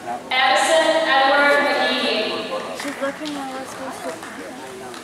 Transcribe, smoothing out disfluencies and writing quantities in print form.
Addison Edward McGee. She's looking at what's supposed to happen.